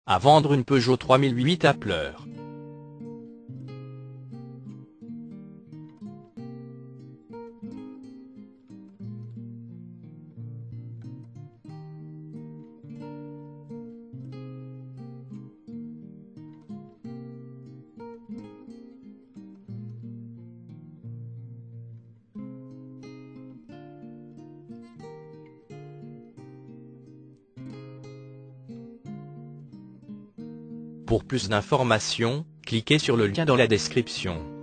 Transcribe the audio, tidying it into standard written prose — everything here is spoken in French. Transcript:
à vendre une Peugeot 3008 à pleurs. Pour plus d'informations, cliquez sur le lien dans la description.